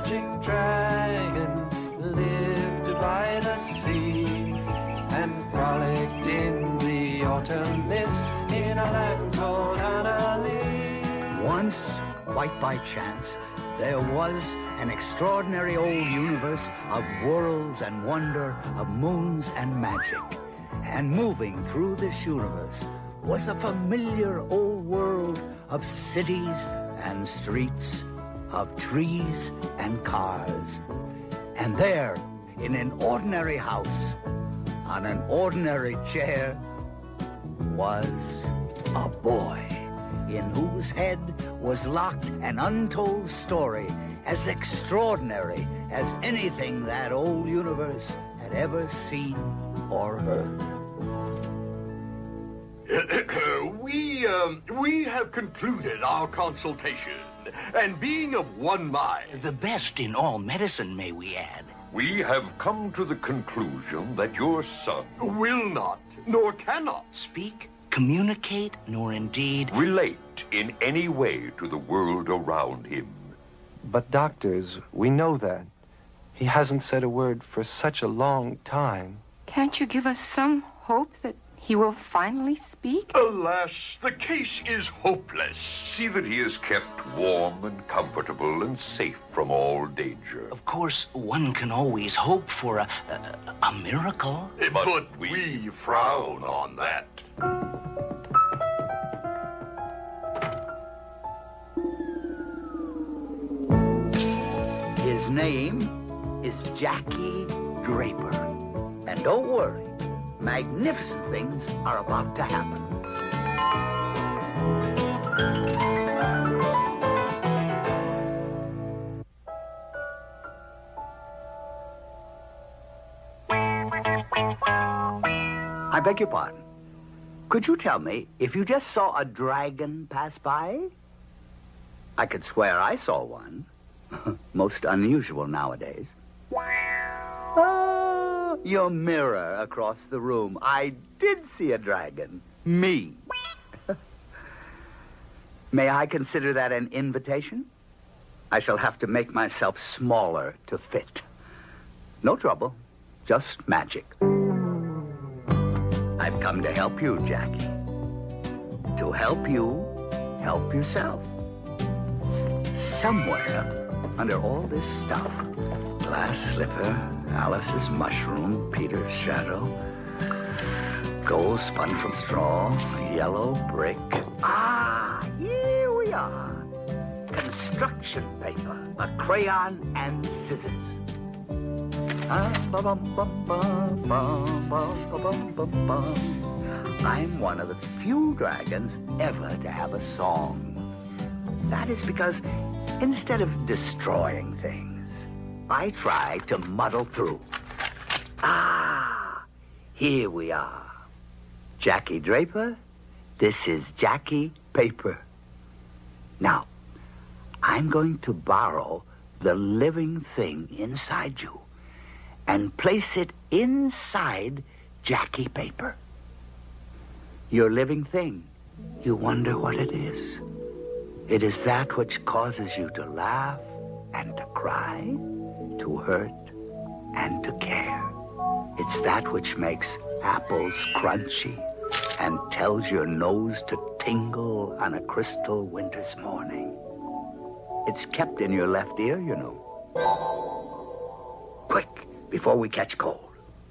magic dragon lived by the sea and frolicked in the autumn mist in a land called Annalee. Once, quite by chance, there was an extraordinary old universe of worlds and wonder, of moons and magic. And moving through this universe was a familiar old world of cities and streets, of trees and cars. And there, in an ordinary house, on an ordinary chair, was a boy in whose head was locked an untold story as extraordinary as anything that old universe had ever seen or heard. We have concluded our consultation, and being of one mind... The best in all medicine, may we add. We have come to the conclusion that your son... will not, nor cannot... speak, communicate, nor indeed... relate in any way to the world around him. But doctors, we know that. He hasn't said a word for such a long time. Can't you give us some hope that he will finally speak? Alas, the case is hopeless. See that he is kept warm and comfortable and safe from all danger. Of course, one can always hope for a miracle. But we frown on that. His name is Jackie Draper. And don't worry, magnificent things are about to happen. I beg your pardon. Could you tell me if you just saw a dragon pass by? I could swear I saw one. Most unusual nowadays. Oh, your mirror across the room. I did see a dragon. Me. May I consider that an invitation? I shall have to make myself smaller to fit. No trouble. Just magic. I've come to help you, Jackie. To help you help yourself. Somewhere under all this stuff, glass slipper, Alice's mushroom, Peter's shadow, gold spun from straw, yellow brick. Ah, here we are. Construction paper, a crayon, and scissors. I'm one of the few dragons ever to have a song. That is because instead of destroying things, I try to muddle through. Ah, here we are. Jackie Draper, this is Jackie Paper. Now, I'm going to borrow the living thing inside you and place it inside Jackie Paper. Your living thing, you wonder what it is. It is that which causes you to laugh and to cry, to hurt and to care. It's that which makes apples crunchy and tells your nose to tingle on a crystal winter's morning. It's kept in your left ear, you know. Quick, before we catch cold.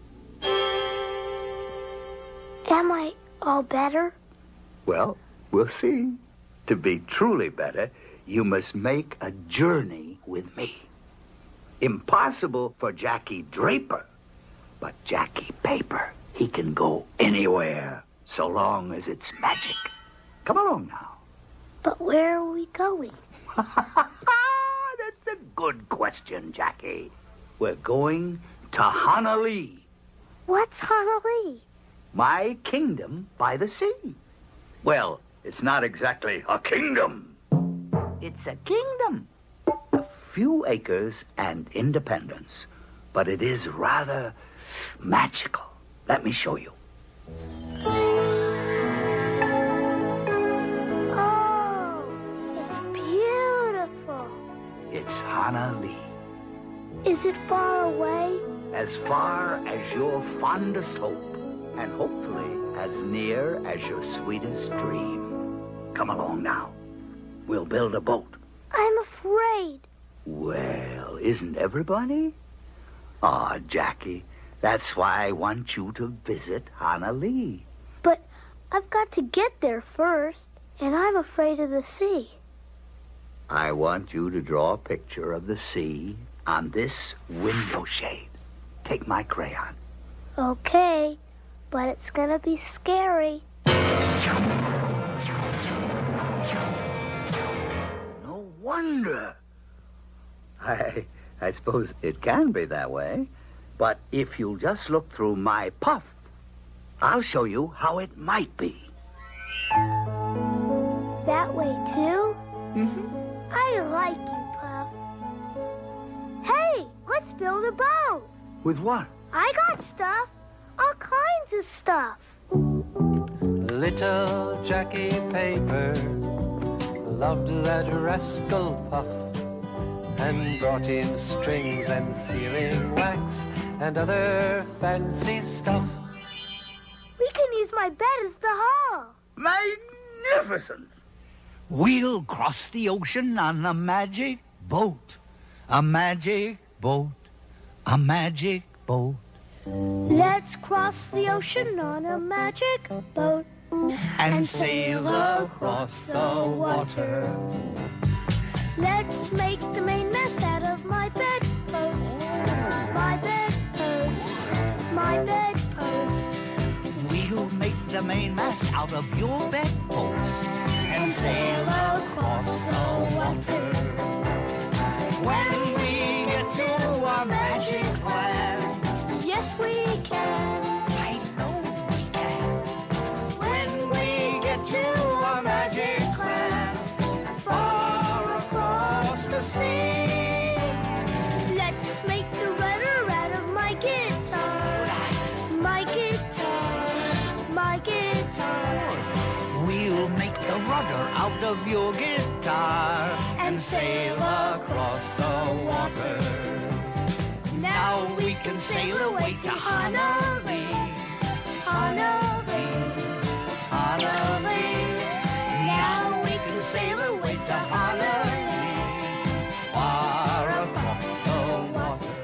Am I all better? Well, we'll see. To be truly better, you must make a journey with me. Impossible for Jackie Draper, but Jackie Paper, he can go anywhere so long as it's magic. Come along now. But where are we going? That's a good question, Jackie. We're going to Honolulu. What's Honolulu? My kingdom by the sea. Well, it's not exactly a kingdom. It's a kingdom. A few acres and independence. But it is rather magical. Let me show you. Oh, it's beautiful. It's Honolulu. Is it far away? As far as your fondest hope, and hopefully as near as your sweetest dream. Come along now. We'll build a boat. I'm afraid. Well, isn't everybody? Aw, Jackie, that's why I want you to visit Honolulu. But I've got to get there first, and I'm afraid of the sea. I want you to draw a picture of the sea on this window shade. Take my crayon. Okay, but it's gonna be scary. No wonder. I suppose it can be that way. But if you'll just look through my puff, I'll show you how it might be. That way, too? Mm-hmm. I like you, Puff. Hey, let's build a boat. With what? I got stuff. All kinds of stuff. Little Jackie Paper loved that rascal Puff, and brought him strings and sealing wax and other fancy stuff. We can use my bed as the hull. Magnificent! We'll cross the ocean on a magic boat. A magic boat. A magic boat. Let's cross the ocean on a magic boat And sail across the water. Let's make the mainmast out of my bedpost. My bedpost. My bedpost. We'll make the mainmast out of your bedpost and sail across the water. When we get to our magic land, Yes, we can. I know we can. When we get to our magic land, far across the sea, let's make the rudder out of my guitar. My guitar. My guitar. We'll make the rudder out of your guitar and sail across the water. Now we can sail away to Honolulu. Honolulu. Honolulu. Now we can sail away to Honolulu, far across the water.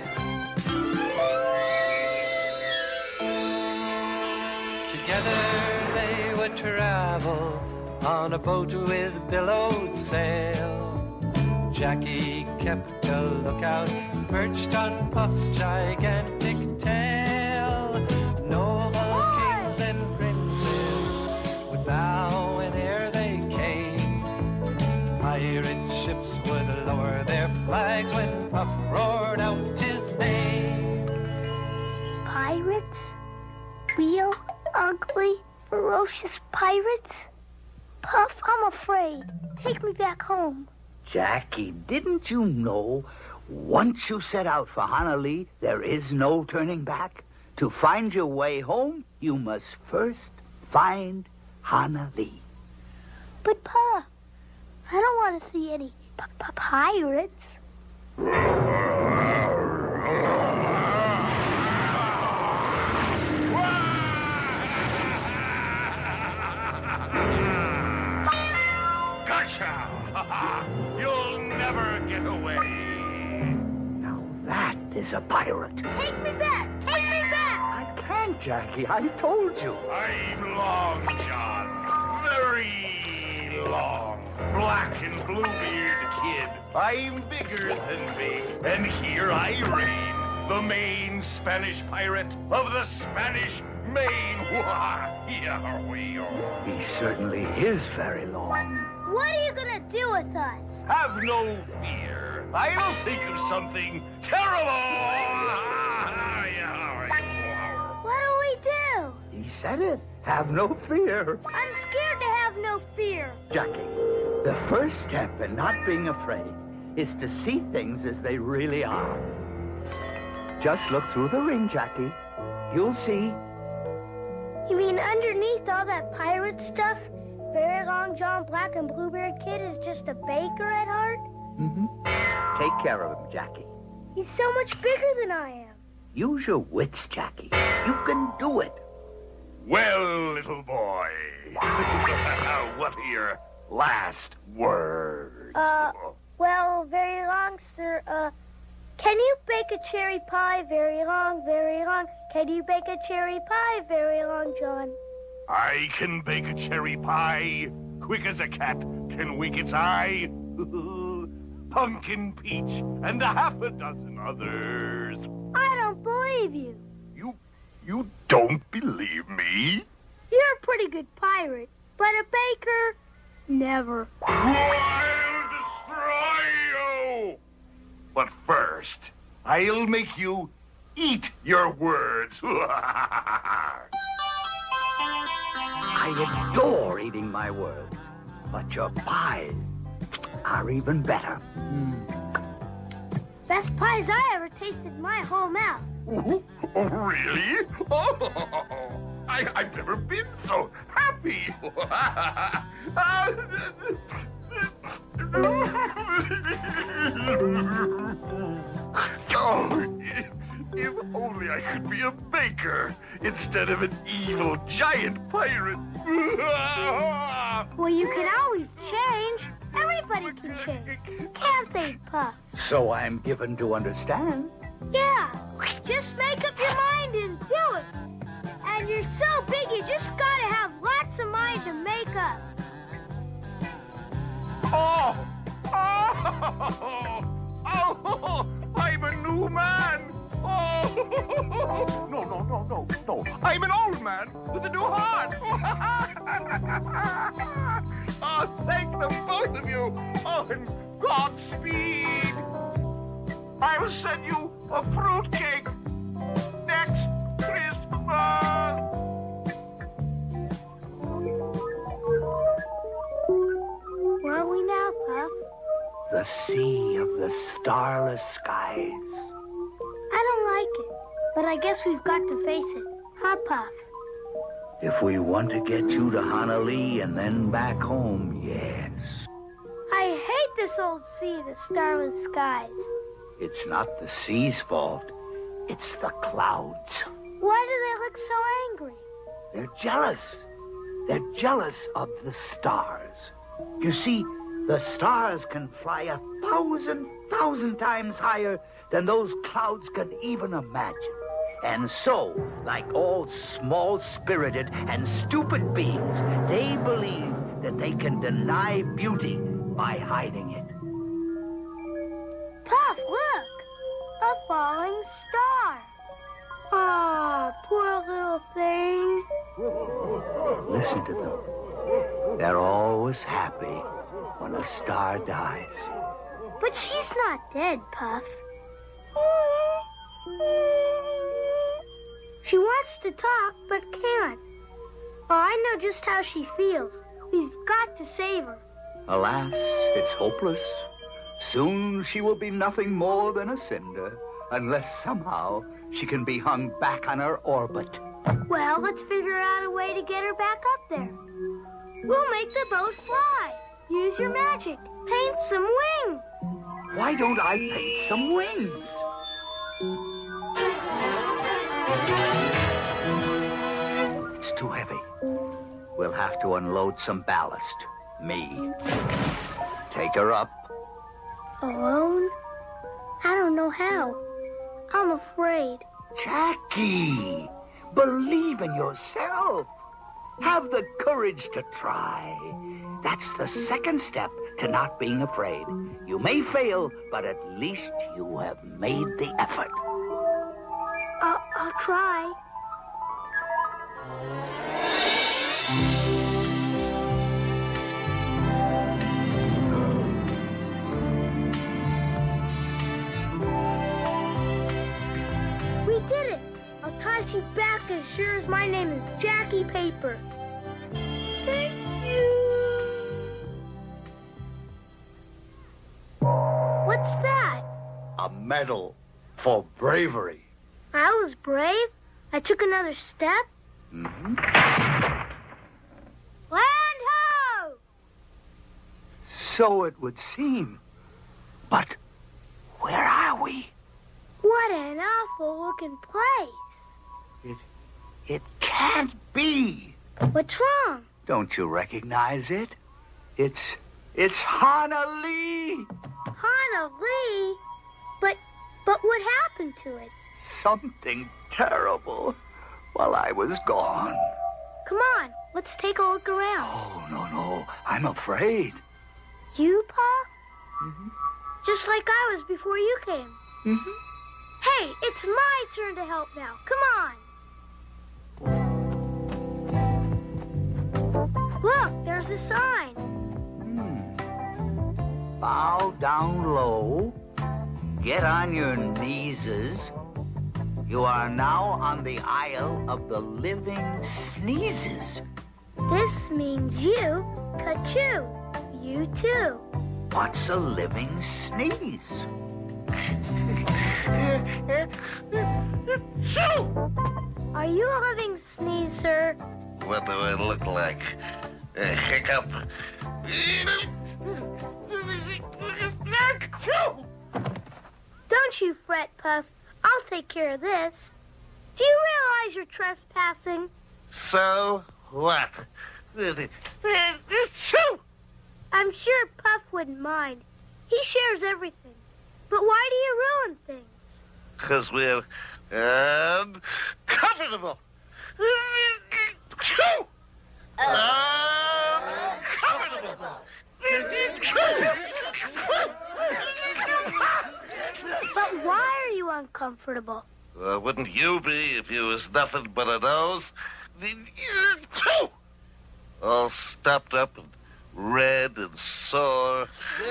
Together they would travel on a boat with billowed sail. Jackie kept a lookout, perched on Puff's gigantic tail. Noble kings and princes would bow in ere they came. Pirate ships would lower their flags when Puff roared out his name. Pirates? Real, ugly, ferocious pirates? Puff, I'm afraid. Take me back home. Jackie, didn't you know once you set out for Honolulu, there is no turning back? To find your way home, you must first find Honolulu. But, Puff, I don't want to see any pirates. Gotcha! You'll never get away. Now that is a pirate. Take me back! Take me back! I can't, Jackie. I told you. I'm long, John. Very long. Black and blue-beard kid. I'm bigger than big. And here I reign, the main Spanish pirate of the Spanish Main. Yeah, we are. He certainly is very long. What are you gonna do with us? Have no fear. I'll think of something terrible. What do we do? He said it. Have no fear. I'm scared to have no fear. Jackie, the first step in not being afraid is to see things as they really are. Just look through the ring, Jackie. You'll see. You mean underneath all that pirate stuff, Very Long John Black and Bluebeard Kid is just a baker at heart? Mm-hmm. Take care of him, Jackie. He's so much bigger than I am. Use your wits, Jackie. You can do it. Well, little boy, what are your last words? Well, very long, sir. Can you bake a cherry pie very long, very long? Can you bake a cherry pie very long, John? I can bake a cherry pie quick as a cat can wink its eye. Pumpkin peach and a half a dozen others. I don't believe you. You don't believe me? You're a pretty good pirate, but a baker, never. I'll destroy you! But first, I'll make you eat your words. I adore eating my words, but your pies are even better. Best pies I ever tasted in my whole mouth. Oh, really? Oh, I've never been so happy. Oh, if only I could be a baker instead of an evil giant pirate. Well, you can always change. Everybody can change. Can't they, Puff? So I'm given to understand. Yeah. Just make up your mind and do it. And you're so big, you just gotta have lots of mind to make up. Oh, I'm a new man. Oh, no. I'm an old man with a new heart. Oh, thank the both of you. Oh, and Godspeed. I'll send you a fruitcake next Christmas. Where are we now, Puff? The sea of the starless skies. I don't like it, but I guess we've got to face it. Huh, Puff? If we want to get you to Honolulu and then back home, yes. I hate this old sea of the starless skies. It's not the sea's fault. It's the clouds. Why do they look so angry? They're jealous. They're jealous of the stars. You see, the stars can fly 1,000 times higher than those clouds can even imagine. And so, like all small-spirited and stupid beings, they believe that they can deny beauty by hiding it. Puff, look! A falling star. Ah, poor little thing. Listen to them. They're always happy when a star dies. But she's not dead, Puff. She wants to talk, but can't. Oh, I know just how she feels. We've got to save her. Alas, it's hopeless. Soon she will be nothing more than a cinder, unless somehow she can be hung back on her orbit. Well, let's figure out a way to get her back up there. We'll make the boat fly. Use your magic. Paint some wings. Why don't I paint some wings? It's too heavy. We'll have to unload some ballast. Me. Take her up. Alone? I don't know how. I'm afraid. Jackie, believe in yourself. Have the courage to try. That's the second step to not being afraid. You may fail, but at least you have made the effort. I'll try. We did it! I'll toss you back as sure as my name is Jackie Paper. Thank you. What's that? A medal for bravery. I was brave. I took another step. Mm-hmm. Land ho! So it would seem. But where are we? an awful-looking place. It can't be. What's wrong? Don't you recognize it? It's Honolulu. Honolulu? But what happened to it? Something terrible while I was gone. Come on, let's take a look around. Oh, no. I'm afraid. You, Pa? Mm-hmm. Just like I was before you came. Mm-hmm. Hey, it's my turn to help now. Come on. Look, there's a sign. Bow down low. Get on your kneeses. You are now on the Isle of the Living Sneezes. This means you, ka-choo. You too. What's a living sneeze? Are you a living sneeze, sir? What do I look like? A hiccup? Don't you fret, Puff. I'll take care of this. Do you realize you're trespassing? So what? I'm sure Puff wouldn't mind. He shares everything. But why do you ruin things? 'Cause we're comfortable. But why are you uncomfortable? Wouldn't you be if you was nothing but a nose? All stopped up and red and sore.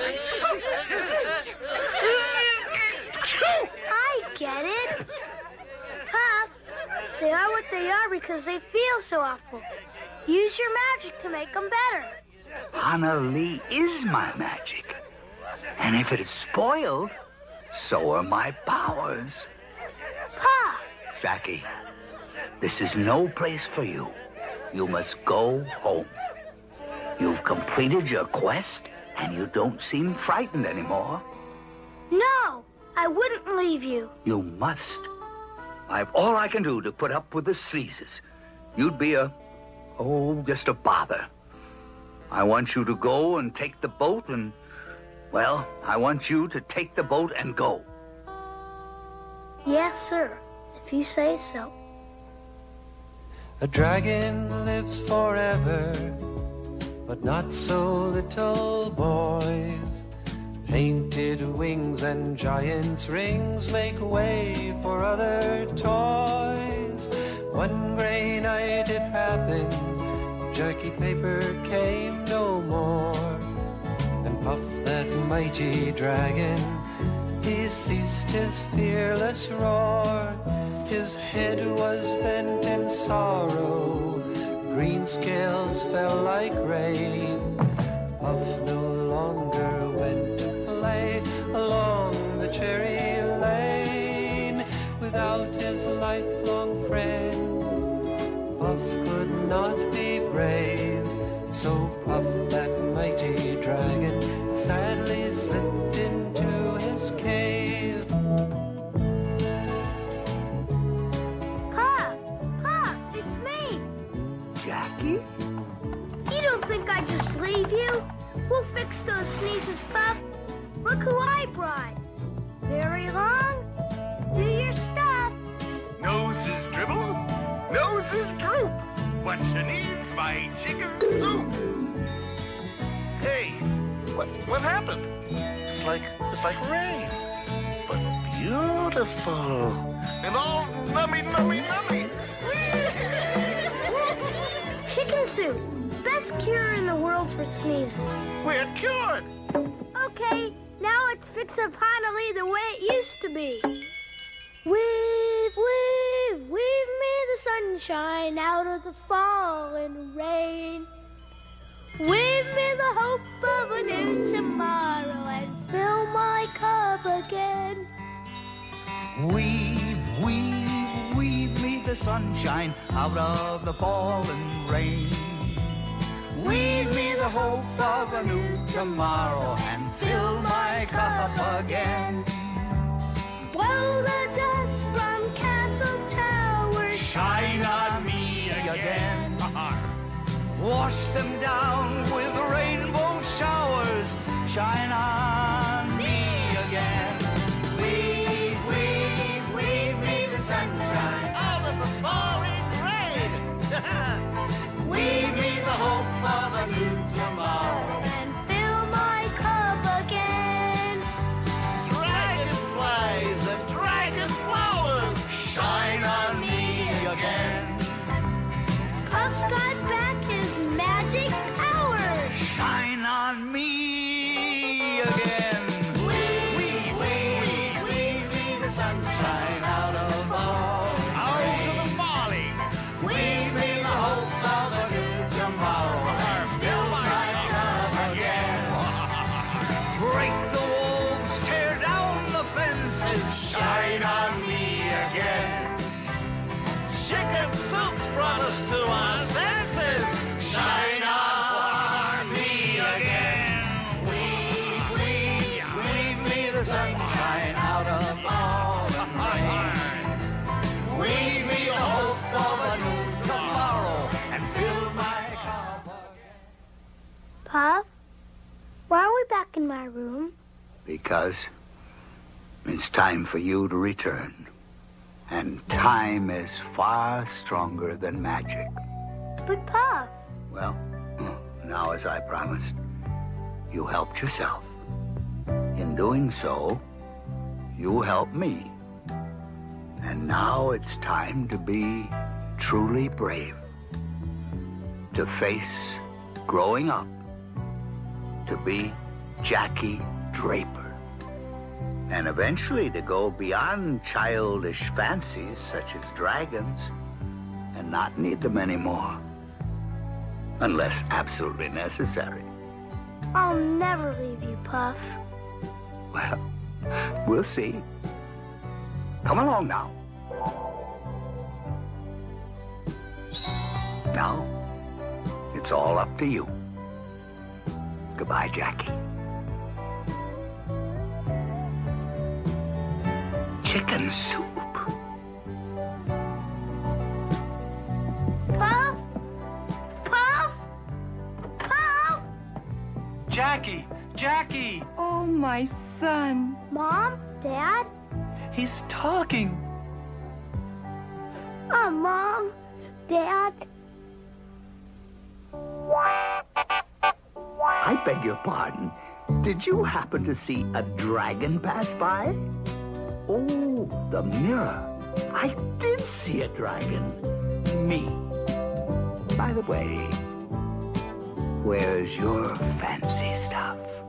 I get it. Puff, they are what they are because they feel so awful. Use your magic to make them better. Honolulu is my magic. And if it is spoiled, so are my powers. Pa! Jackie, this is no place for you. You must go home. You've completed your quest, and you don't seem frightened anymore. No, I wouldn't leave you. You must. I've all I can do to put up with the sneezes. You'd be just a bother. I want you to go and take the boat and, well, I want you to take the boat and go. Yes, sir, if you say so. A dragon lives forever, but not so little boys. Painted wings and giant's rings make way for other toys. One gray night it happened, Jackie Paper came no more. And Puff, that mighty dragon, he ceased his fearless roar. His head was bent in sorrow, green scales fell like rain. Puff no longer went to play along the cherry lane. Without his lifelong friend, Puff could not be brave. So Puff, that mighty dragon, sadly slipped into his cave. Pa, it's me. Jackie? You don't think I'd just leave you? We'll fix those sneezes, Puff. Look who I brought. Very long. Do your stuff. Noses dribble, noses droop. What you need's my chicken soup. Hey, what happened? It's like rain, but beautiful and all nummy. Chicken soup. Best cure in the world for sneezes. We're cured. Okay, now let's fix up Honolulu the way it used to be. Weave me the sunshine out of the falling rain. Weave me the hope of a new tomorrow and fill my cup again. Weave me the sunshine out of the fallen rain. Weave me the hope of a new tomorrow and fill my cup again. Blow the dust wash them down with rainbow showers. Shine on me again. Weave, weave, weave me the sunshine out of the pouring rain. Weave me the hope of a new tomorrow. And fill my cup again. Dragonflies and dragon flowers, shine on me again. Puff's got back his magic powers. Shine on me again. Weave me the sunshine out of all out of the falling. Weave me the hope of a new tomorrow. Fill my cup again. Break the walls, tear down the fences. Shine on me again. Chicken soup's brought us to our senses. Shine on me again. Weave me the sunshine out of all the rain. Weave me the hope of a new tomorrow and fill my cup again. Puff, why are we back in my room? Because it's time for you to return. And time is far stronger than magic. But Puff, Well, now as I promised, you helped yourself. In doing so, you helped me. And now it's time to be truly brave. To face growing up. To be Jackie Draper. And eventually to go beyond childish fancies such as dragons and not need them anymore. Unless absolutely necessary. I'll never leave you, Puff. Well, we'll see. Come along now. Now, it's all up to you. Goodbye, Jackie. Chicken soup. Puff? Puff? Puff? Jackie! Jackie! Oh, my son. Mom? Dad? He's talking. Mom? Dad? I beg your pardon. Did you happen to see a dragon pass by? Oh, the mirror. I did see a dragon. Me. By the way, where's your fancy stuff?